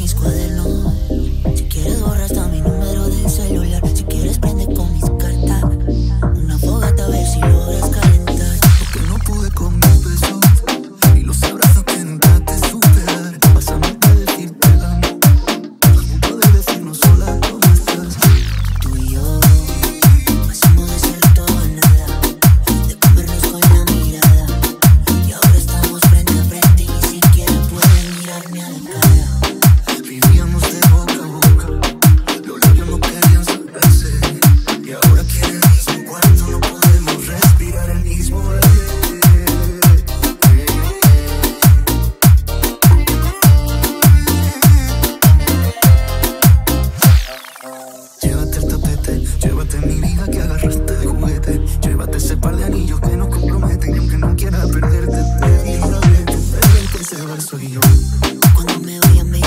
mis cuadernos. Si quieres borra hasta mi número del celular. Si quieres prende con mis cartas una fogata a ver si logras calentar. Porque no pude con mis besos y los abrazos que nunca te supe dar. Pásame a decirte amo, a punto de decirnos sola cómo estás. Tú y yo pasamos de ser todo a nada, de comernos con la mirada, y ahora estamos frente a frente y ni siquiera pueden mirarme a la cara. Vivíamos de boca a boca, los labios no querían soltarse, y ahora aquí en el mismo cuarto no podemos respirar el mismo aire. Llévate el tapete, llévate mi vida que agarraste de juguete, llévate ese par de anillos que nos comprometen, y aunque no quiera perderte, te digo una vez, el que se va soy yo. Cuando me vaya me